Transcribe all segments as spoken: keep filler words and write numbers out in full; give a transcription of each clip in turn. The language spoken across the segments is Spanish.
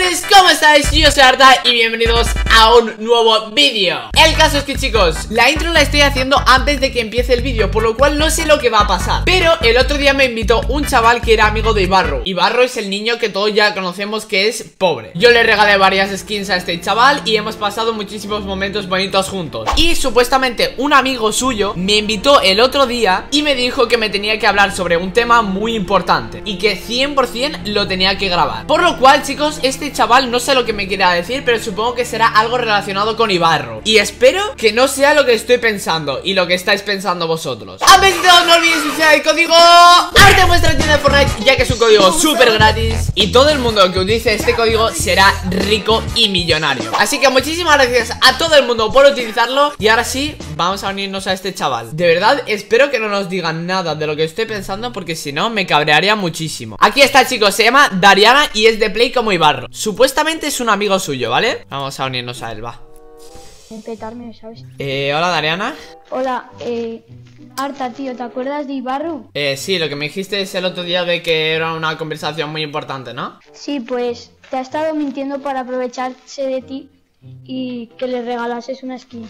chavales, ¿cómo estáis? Yo soy Arta y bienvenidos a un nuevo vídeo. El caso es que, chicos, la intro la estoy haciendo antes de que empiece el vídeo, por lo cual no sé lo que va a pasar. Pero el otro día me invitó un chaval que era amigo de Ibarru. Ibarru es el niño que todos ya conocemos que es pobre. Yo le regalé varias skins a este chaval y hemos pasado muchísimos momentos bonitos juntos. Y supuestamente un amigo suyo me invitó el otro día y me dijo que me tenía que hablar sobre un tema muy importante y que cien por cien lo tenía que grabar. Por lo cual, chicos, este chaval no sé lo que me quiera decir, pero supongo que será algo relacionado con Ibarru. Y espero que no sea lo que estoy pensando y lo que estáis pensando vosotros. Antes de todo, no olvidéis utilizar el código Arta en vuestra tienda de Fortnite, ya que es un código súper gratis y todo el mundo que utilice este código será rico y millonario. Así que muchísimas gracias a todo el mundo por utilizarlo. Y ahora sí, vamos a unirnos a este chaval. De verdad, espero que no nos digan nada de lo que estoy pensando, porque si no, me cabrearía muchísimo. Aquí está, chicos, se llama Dariana y es de Play como Ibarru. Supuestamente es un amigo suyo, ¿vale? Vamos a unirnos a él, va. Petarme, ¿sabes? Eh, hola, Dariana. Hola, eh, Arta, tío, ¿te acuerdas de Ibarru? Eh, sí, lo que me dijiste es el otro día de que era una conversación muy importante, ¿no? Sí, pues te ha estado mintiendo para aprovecharse de ti y que le regalases una skin.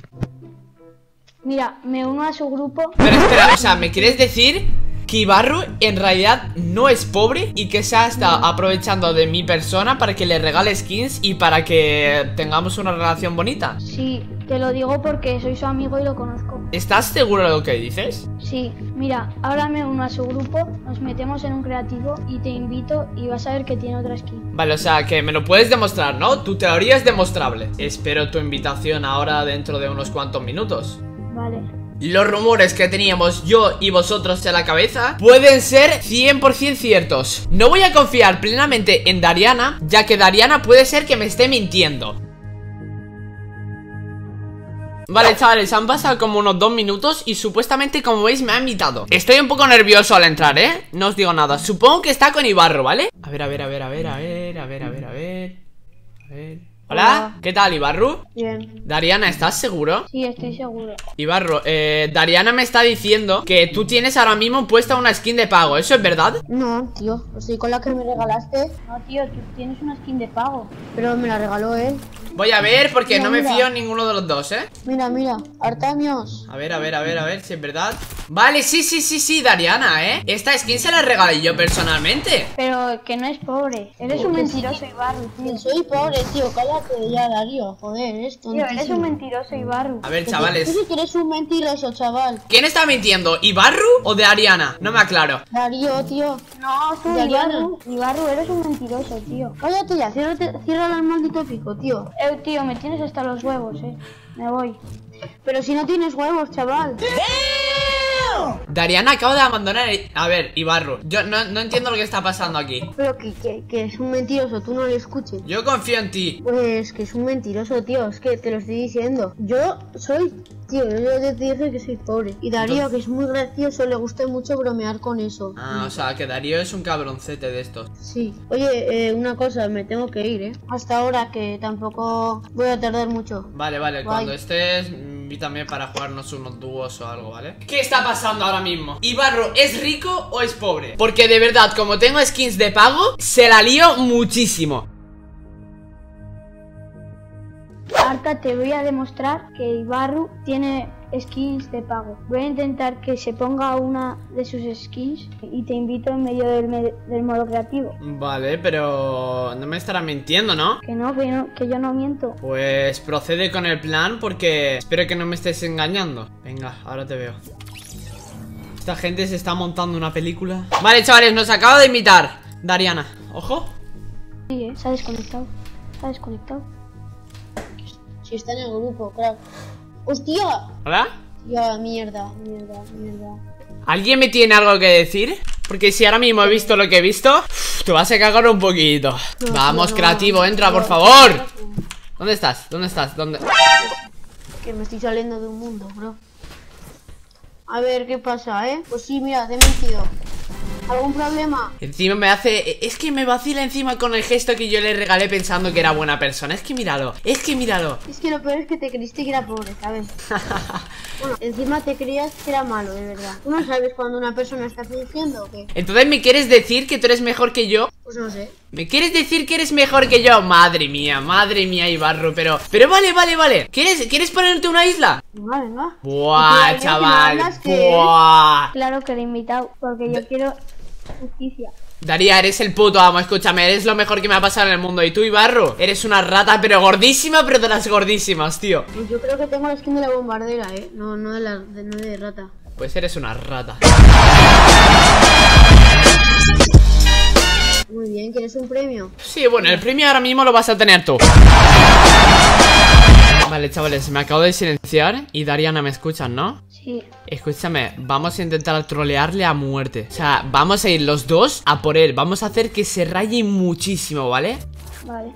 Mira, me uno a su grupo. Pero espera, o sea, ¿me quieres decir que Ibarru en realidad no es pobre y que se ha estado aprovechando de mi persona para que le regale skins y para que tengamos una relación bonita? Sí, te lo digo porque soy su amigo y lo conozco. ¿Estás seguro de lo que dices? Sí, mira, ahora me uno a su grupo, nos metemos en un creativo y te invito y vas a ver que tiene otra skin. Vale, o sea, que me lo puedes demostrar, ¿no? Tu teoría es demostrable. Espero tu invitación ahora dentro de unos cuantos minutos. Vale. Los rumores que teníamos yo y vosotros en la cabeza pueden ser cien por cien ciertos. No voy a confiar plenamente en Dariana, ya que Dariana puede ser que me esté mintiendo. Vale, chavales, han pasado como unos dos minutos y supuestamente, como veis, me ha invitado. Estoy un poco nervioso al entrar, ¿eh? No os digo nada. Supongo que está con Ibarru, ¿vale? A ver, a ver, a ver, a ver, a ver, a ver, a ver, a ver. A ver. Hola, Hola. ¿Qué tal, Ibarru? Bien. Dariana, ¿estás seguro? Sí, estoy seguro. Ibarru, eh, Dariana me está diciendo que tú tienes ahora mismo puesta una skin de pago. ¿Eso es verdad? No, tío, estoy con la que me regalaste, No, tío, tú tienes una skin de pago. pero me la regaló él. Voy a ver porque Mira, no me mira. fío en ninguno de los dos, ¿eh? Mira, mira, Artamios. A ver, a ver, a ver, a ver si es verdad. Vale, sí, sí, sí, sí, Dariana, ¿eh? Esta skin se la regalé yo personalmente. Pero que no es pobre. Eres un mentiroso, Ibarru, tío. Que soy pobre, tío, cállate ya, Darío, joder, eres Tío, eres un tontísimo. mentiroso, Ibarru. A ver, Tú chavales, sí que eres un mentiroso, chaval. ¿quién está mintiendo? ¿Ibarru o de Ariana? No me aclaro. Darío, tío, No, tú, Dariana. Ibarru. Ibarru, eres un mentiroso, tío. cállate ya, ciérrate, cierra el maldito pico, tío. Eh, tío, me tienes hasta los huevos, eh. Me voy. Pero si no tienes huevos, chaval. Dariana acaba de abandonar el... A ver, Ibarru, yo no, no entiendo lo que está pasando aquí. Pero que, que, que es un mentiroso, tú no le escuches. Yo confío en ti. Pues que es un mentiroso, tío, es que te lo estoy diciendo. Yo soy, tío, yo te dije que soy pobre. Y Darío, que es muy gracioso, le gusta mucho bromear con eso. Ah, o sea, que Darío es un cabroncete de estos. Sí. Oye, eh, una cosa, me tengo que ir, ¿eh? Hasta ahora, que tampoco voy a tardar mucho. Vale, vale, Bye. cuando estés, invítame para jugarnos unos dúos o algo, ¿vale? ¿Qué está pasando ahora mismo? ¿Ibarru es rico o es pobre? Porque de verdad, como tengo skins de pago, se la lío muchísimo. Arta, te voy a demostrar que Ibarru tiene skins de pago. Voy a intentar que se ponga una de sus skins y te invito en medio del, me- del modo creativo. Vale, pero no me estará mintiendo, ¿no? Que no, que no, que yo no miento. Pues procede con el plan porque espero que no me estés engañando. Venga, ahora te veo. Esta gente se está montando una película. Vale, chavales, nos acaba de invitar Dariana. Ojo. Sí, eh, se ha desconectado. Se ha desconectado. Si está en el grupo, crack. ¡Hostia! ¿Hola? Ya, mierda, mierda, mierda. ¿Alguien me tiene algo que decir? Porque si ahora mismo he visto lo que he visto, uf, te vas a cagar un poquito. No, Vamos, no, creativo, entra, por no. favor. ¿Dónde estás? ¿Dónde estás? ¿Dónde? Que me estoy saliendo de un mundo, bro. A ver, ¿qué pasa, eh? Pues sí, mira, te he mentido. ¿Algún problema? Encima me hace... Es que me vacila encima con el gesto que yo le regalé pensando que era buena persona. Es que míralo, es que míralo. Es que lo peor es que te creíste que era pobre, ¿sabes? Bueno, encima te creías que era malo, de verdad. ¿Tú no sabes cuando una persona está fingiendo o qué? Entonces me quieres decir que tú eres mejor que yo. Pues no sé. ¿Me quieres decir que eres mejor que yo? Madre mía, madre mía, Ibarru. Pero, pero vale, vale, vale. ¿Quieres, ¿quieres ponerte una isla? Venga, venga. Buah, chaval. Buah. Claro que le he invitado, porque yo quiero justicia. Daría, eres el puto amo, escúchame, eres lo mejor que me ha pasado en el mundo. Y tú, Ibarru, eres una rata, pero gordísima, pero de las gordísimas, tío. Pues yo creo que tengo la skin de la bombardera, eh. No, no de la de, no de rata. Pues eres una rata. Muy bien, ¿quieres un premio? Sí, bueno, el premio ahora mismo lo vas a tener tú. Vale, chavales, me acabo de silenciar y Dariana me escuchan, ¿no? Sí. Escúchame, vamos a intentar trolearle a muerte. O sea, vamos a ir los dos a por él. Vamos a hacer que se raye muchísimo, ¿vale? Vale.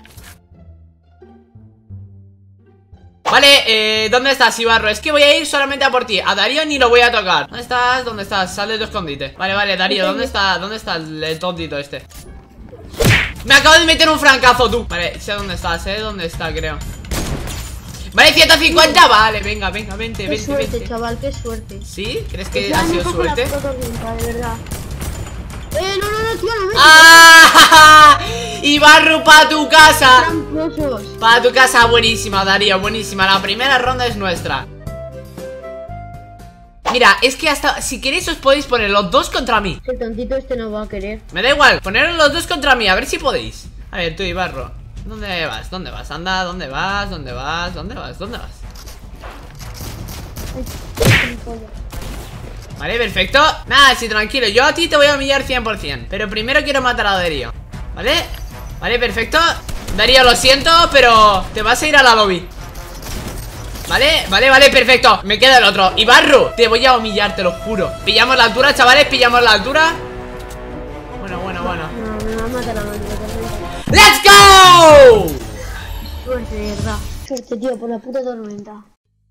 Vale, eh, ¿dónde estás, Ibarru? Es que voy a ir solamente a por ti. A Darío ni lo voy a tocar. ¿Dónde estás? ¿Dónde estás? Sal de tu escondite. Vale, vale, Darío, ¿dónde está? ¿Dónde está el, el tontito este? Me acabo de meter un francazo, tú. Vale, sé dónde está, sé dónde está, creo. Vale, ciento cincuenta, vale, venga, venga, vente, Qué vente, suerte, vente. chaval, qué suerte. ¿Sí? ¿Crees que Ya ha me sido cojo la suerte? puta tormenta, de verdad. Eh, no, no, no, tío, no me ¡Ah! Ibarru, pa' tu casa. tramposos. Pa' tu casa, buenísima, Darío, buenísima. La primera ronda es nuestra. Mira, es que hasta si queréis os podéis poner los dos contra mí. El tontito este no va a querer. Me da igual, poneros los dos contra mí, a ver si podéis. A ver, tú, Ibarru, ¿dónde vas? ¿Dónde vas? Anda, ¿dónde vas? ¿Dónde vas? ¿Dónde vas? ¿Dónde vas? Vale, perfecto. Nada, sí, tranquilo, yo a ti te voy a humillar cien por cien. Pero primero quiero matar a Darío. ¿Vale? Vale, perfecto. Darío, lo siento, pero te vas a ir a la lobby. Vale, vale, vale, perfecto. Me queda el otro. Ibarru, te voy a humillar, te lo juro. Pillamos la altura, chavales, pillamos la altura. Bueno, bueno, bueno. No, me va a matar a la tormenta. ¡Let's go! Suerte, de verdad. Suerte, tío, por la puta tormenta.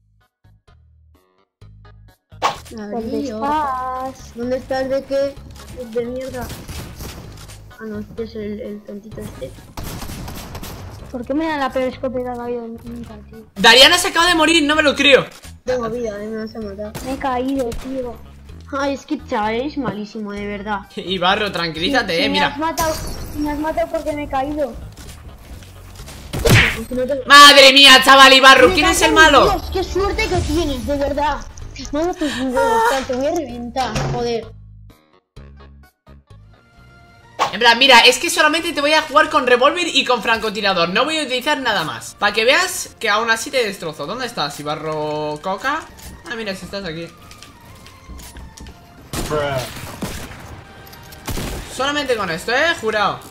¿Dónde Darío. estás? ¿Dónde estás de qué? Es de mierda. Ah, no, este es el, el tontito este. ¿Por qué me dan la peor escopeta que ha habido nunca, tío? Dariana se acaba de morir, no me lo creo. Tengo vida, me vas a matar. Me he caído, tío. Ay, es que chaval, eres malísimo, de verdad. Ibarru, tranquilízate, Si- eh, si mira. Me has matado, si me has matado porque me he caído. Aunque no te- Madre mía, chaval, Ibarru, Me ¿quién es cago el en malo? Dios, qué suerte que tienes, de verdad. No tus huevos, tal, te voy a reventar, joder. En plan, mira, es que solamente te voy a jugar con revólver y con francotirador. No voy a utilizar nada más. Para que veas que aún así te destrozo. ¿Dónde estás, Ibarru Coca? Ah, mira, si estás aquí. Solamente con esto, eh, jurado.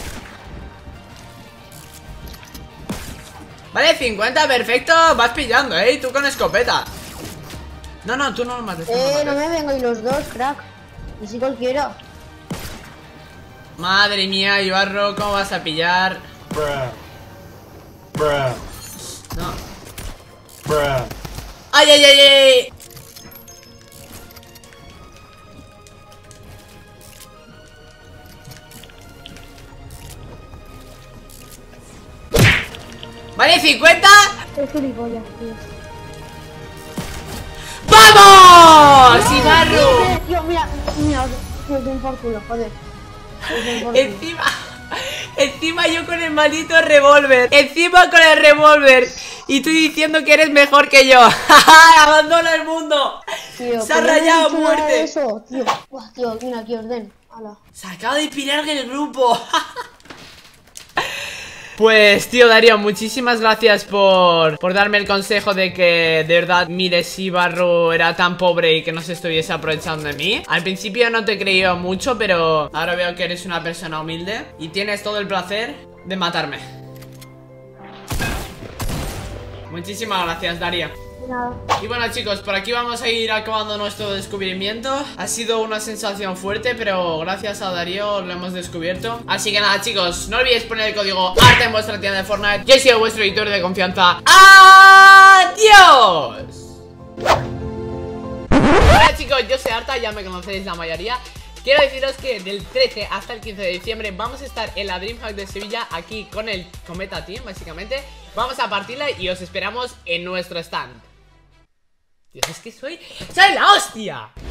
Vale, cincuenta, perfecto. Vas pillando, eh, y tú con escopeta. No, no, tú no lo mates, tú no lo Eh, no mates. me vengo y los dos, crack. Y si cualquiera. Madre mía, Ibarru, ¿cómo vas a pillar? Bruh. Bruh. No. Bruh. ¡Ay, ay, ay, ay! Vale, cincuenta. Qué gilipollas, tío. ¡Vamos! ¡Ibarru! Eh, tío, mira, mira, me den por culo, joder. Me den por culo. Encima, encima yo con el maldito revólver. Encima con el revólver. Y tú diciendo que eres mejor que yo. ¡Abandona el mundo! Tío, Se ha que no me rayado a has dicho nada de muerte. Eso, tío. Buah, tío, mira, aquí orden. Hala. Se acaba de pirar del grupo. Pues, tío Darío, muchísimas gracias por, por darme el consejo de que de verdad, mire, si Ibarru era tan pobre y que no se estuviese aprovechando de mí. Al principio no te creía mucho, pero ahora veo que eres una persona humilde y tienes todo el placer de matarme. Muchísimas gracias, Darío. Nada. Y bueno, chicos, por aquí vamos a ir acabando nuestro descubrimiento. Ha sido una sensación fuerte, pero gracias a Darío lo hemos descubierto. Así que nada, chicos, no olvidéis poner el código ARTA en vuestra tienda de Fortnite. Yo he sido vuestro editor de confianza. ¡Adiós! Hola, chicos, yo soy Arta, ya me conocéis la mayoría. Quiero deciros que del trece hasta el quince de diciembre vamos a estar en la DreamHack de Sevilla, aquí con el Cometa Team, básicamente. Vamos a partirla y os esperamos en nuestro stand. Dios, es que soy... ¡Soy la hostia!